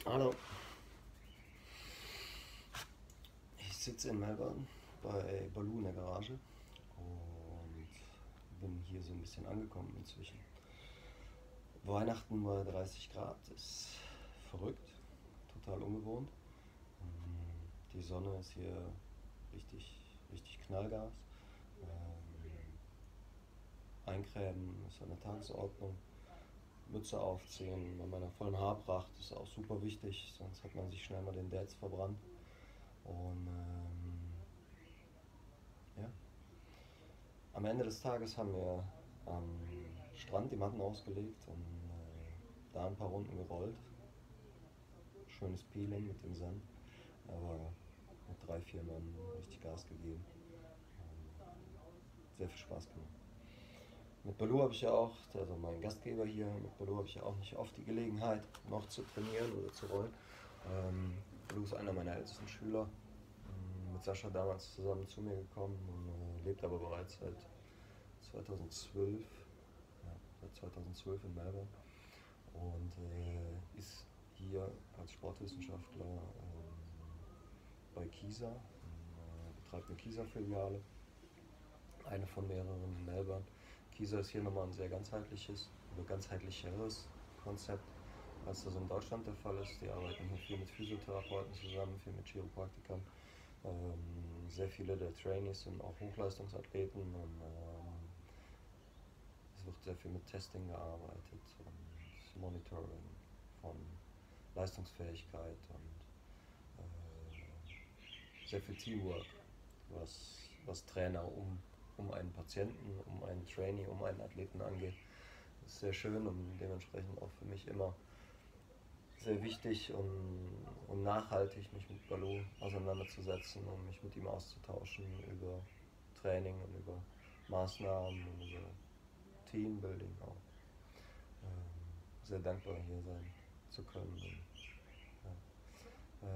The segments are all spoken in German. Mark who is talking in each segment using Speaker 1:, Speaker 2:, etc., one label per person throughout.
Speaker 1: Hallo, ich sitze in Melbourne bei Baloo in der Garage und bin hier so ein bisschen angekommen inzwischen. Weihnachten bei 30 Grad ist verrückt, total ungewohnt. Die Sonne ist hier richtig, richtig Knallgas. Eincremen ist an der Tagesordnung. Mütze aufziehen bei meiner vollen Haarpracht ist auch super wichtig, sonst hat man sich schnell mal den Dads verbrannt. Und ja, am Ende des Tages haben wir am Strand die Matten ausgelegt und da ein paar Runden gerollt. Schönes Peeling mit dem Sand, aber mit 3, 4 Mann richtig Gas gegeben. Sehr viel Spaß gemacht. Mit Baloo habe ich ja auch, also mein Gastgeber hier, mit Baloo habe ich ja auch nicht oft die Gelegenheit, noch zu trainieren oder zu rollen. Baloo ist einer meiner ältesten Schüler, mit Sascha damals zusammen zu mir gekommen und lebt aber bereits seit 2012, ja, seit 2012 in Melbourne und ist hier als Sportwissenschaftler bei KISA, betreibt eine KISA-Filiale, eine von mehreren in Melbourne. KISA ist hier nochmal ein sehr ganzheitliches oder ganzheitlicheres Konzept, als das in Deutschland der Fall ist. Die arbeiten hier viel mit Physiotherapeuten zusammen, viel mit Chiropraktikern. Sehr viele der Trainees sind auch Hochleistungsathleten und es wird sehr viel mit Testing gearbeitet und Monitoring von Leistungsfähigkeit und sehr viel Teamwork, was Trainer um einen Patienten, um einen Trainee, um einen Athleten angeht. Das ist sehr schön und dementsprechend auch für mich immer sehr wichtig und nachhaltig, mich mit Baloo auseinanderzusetzen und mich mit ihm auszutauschen über Training und über Maßnahmen und über Teambuilding auch. Sehr dankbar hier sein zu können. Und, ja.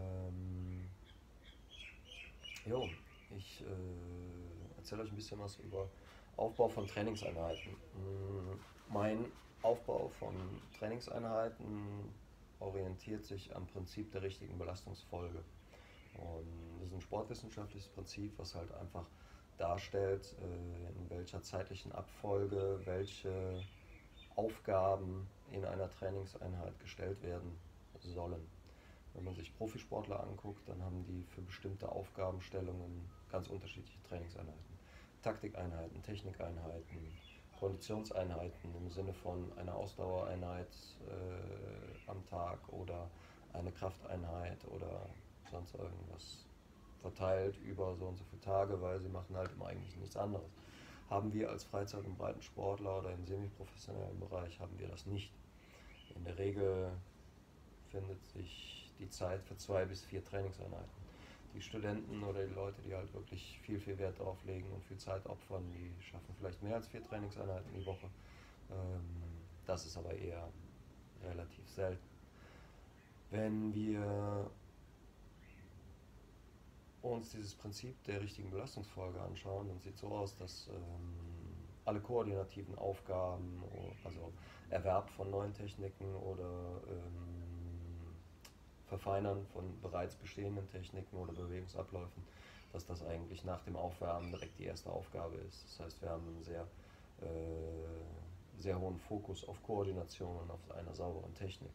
Speaker 1: Jo, ich erzähle euch ein bisschen was über Aufbau von Trainingseinheiten. Mein Aufbau von Trainingseinheiten orientiert sich am Prinzip der richtigen Belastungsfolge. Und das ist ein sportwissenschaftliches Prinzip, was halt einfach darstellt, in welcher zeitlichen Abfolge welche Aufgaben in einer Trainingseinheit gestellt werden sollen. Wenn man sich Profisportler anguckt, dann haben die für bestimmte Aufgabenstellungen ganz unterschiedliche Trainingseinheiten. Taktikeinheiten, Technikeinheiten, Konditionseinheiten im Sinne von einer Ausdauereinheit am Tag oder eine Krafteinheit oder sonst irgendwas verteilt über so und so viele Tage, weil sie machen halt im Eigentlichen nichts anderes. Haben wir als Freizeit- und Breitensportler oder im semiprofessionellen Bereich haben wir das nicht. In der Regel findet sich die Zeit für 2 bis 4 Trainingseinheiten. Die Studenten oder die Leute, die halt wirklich viel, viel Wert darauf legen und viel Zeit opfern, die schaffen vielleicht mehr als 4 Trainingseinheiten die Woche. Das ist aber eher relativ selten. Wenn wir uns dieses Prinzip der richtigen Belastungsfolge anschauen, dann sieht es so aus, dass alle koordinativen Aufgaben, also Erwerb von neuen Techniken oder Verfeinern von bereits bestehenden Techniken oder Bewegungsabläufen, dass das eigentlich nach dem Aufwärmen direkt die erste Aufgabe ist. Das heißt, wir haben einen sehr hohen Fokus auf Koordination und auf einer sauberen Technik.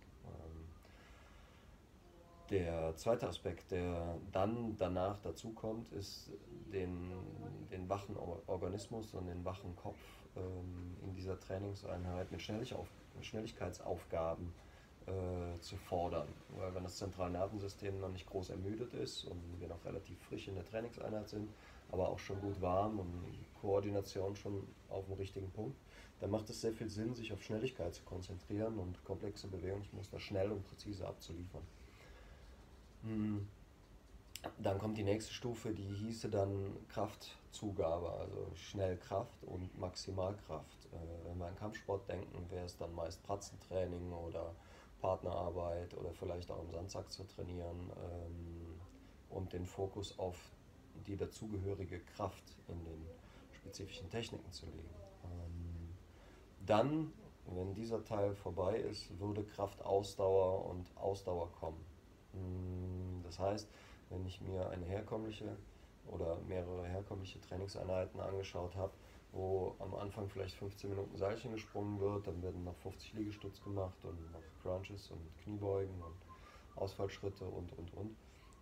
Speaker 1: Der zweite Aspekt, der dann danach dazu kommt, ist den wachen Organismus und den wachen Kopf in dieser Trainingseinheit mit Schnelligkeitsaufgaben zu fordern. Weil wenn das Zentralnervensystem noch nicht groß ermüdet ist und wir noch relativ frisch in der Trainingseinheit sind, aber auch schon gut warm und Koordination schon auf dem richtigen Punkt, dann macht es sehr viel Sinn, sich auf Schnelligkeit zu konzentrieren und komplexe Bewegungsmuster schnell und präzise abzuliefern. Dann kommt die nächste Stufe, die hieße dann Kraftzugabe, also Schnellkraft und Maximalkraft. Wenn wir an Kampfsport denken, wäre es dann meist Pratzentraining oder Partnerarbeit oder vielleicht auch im Sandsack zu trainieren und den Fokus auf die dazugehörige Kraft in den spezifischen Techniken zu legen. Dann Wenn dieser Teil vorbei ist, würde Kraft, Ausdauer und Ausdauer kommen. Das heißt, wenn ich mir eine herkömmliche oder mehrere herkömmliche Trainingseinheiten angeschaut habe, wo am Anfang vielleicht 15 Minuten Seilchen gesprungen wird, dann werden noch 50 Liegestütz gemacht und noch Crunches und Kniebeugen und Ausfallschritte und.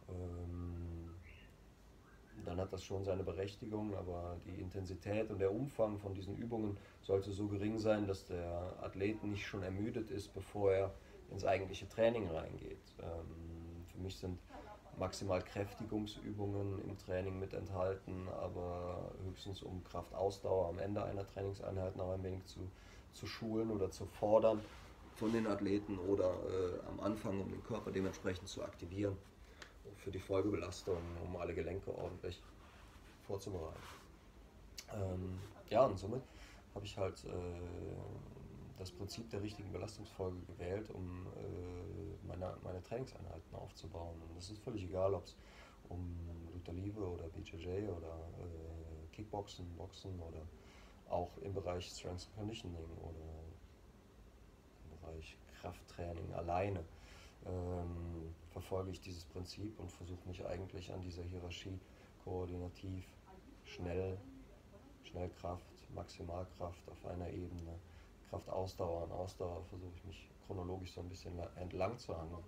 Speaker 1: Dann hat das schon seine Berechtigung, aber die Intensität und der Umfang von diesen Übungen sollte so gering sein, dass der Athlet nicht schon ermüdet ist, bevor er ins eigentliche Training reingeht. Für mich sind maximal Kräftigungsübungen im Training mit enthalten, aber höchstens um Kraftausdauer am Ende einer Trainingseinheit noch ein wenig zu schulen oder zu fordern von den Athleten oder am Anfang, um den Körper dementsprechend zu aktivieren für die Folgebelastung, um alle Gelenke ordentlich vorzubereiten. Ja, und somit habe ich halt das Prinzip der richtigen Belastungsfolge gewählt, um meine Trainingseinheiten aufzubauen. Und es ist völlig egal, ob es um Luther Liebe oder BJJ oder Kickboxen, Boxen oder auch im Bereich Strength and Conditioning oder im Bereich Krafttraining alleine verfolge ich dieses Prinzip und versuche mich eigentlich an dieser Hierarchie koordinativ, Schnellkraft, Maximalkraft auf einer Ebene, Kraft, Ausdauer und Ausdauer versuche ich mich chronologisch so ein bisschen entlang zu hangeln.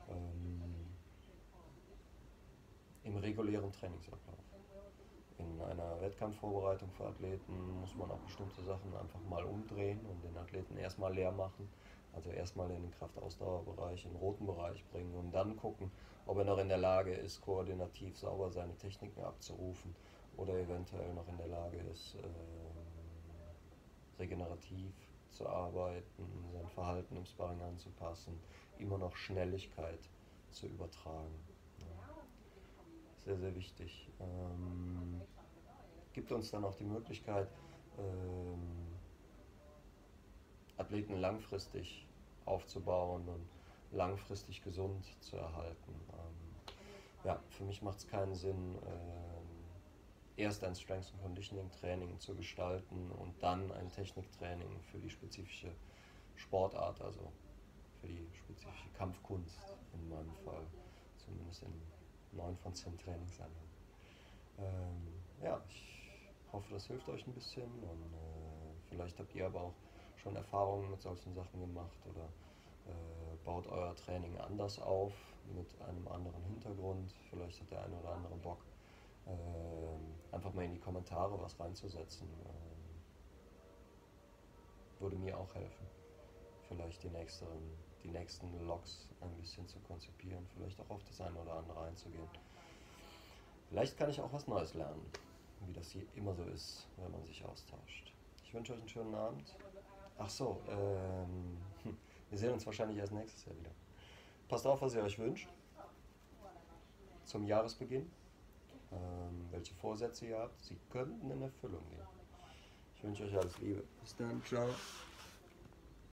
Speaker 1: Im regulären Trainingsablauf. In einer Wettkampfvorbereitung für Athleten muss man auch bestimmte Sachen einfach mal umdrehen und den Athleten erstmal leer machen. Also erstmal in den Kraftausdauerbereich, in den roten Bereich bringen und dann gucken, ob er noch in der Lage ist, koordinativ sauber seine Techniken abzurufen oder eventuell noch in der Lage ist, regenerativ zu arbeiten, sein Verhalten im Sparring anzupassen, immer noch Schnelligkeit zu übertragen. Sehr, sehr wichtig. Gibt uns dann auch die Möglichkeit, Athleten langfristig aufzubauen und langfristig gesund zu erhalten. Ja, für mich macht es keinen Sinn, erst ein Strength and Conditioning Training zu gestalten und dann ein Techniktraining für die spezifische Sportart, also für die spezifische Kampfkunst in meinem Fall, zumindest in 9 von 10 Trainingseinheiten. Ja, ich hoffe, das hilft euch ein bisschen und vielleicht habt ihr aber auch schon Erfahrungen mit solchen Sachen gemacht oder baut euer Training anders auf, mit einem anderen Hintergrund. Vielleicht hat der eine oder andere Bock, einfach mal in die Kommentare was reinzusetzen. Würde mir auch helfen. Vielleicht die nächsten Logs ein bisschen zu konzipieren, vielleicht auch auf das eine oder andere einzugehen. Vielleicht kann ich auch was Neues lernen, wie das hier immer so ist, wenn man sich austauscht. Ich wünsche euch einen schönen Abend. Ach so, wir sehen uns wahrscheinlich erst nächstes Jahr wieder. Passt auf, was ihr euch wünscht zum Jahresbeginn, welche Vorsätze ihr habt. Sie könnten in Erfüllung gehen. Ich wünsche euch alles Liebe. Bis dann, ciao.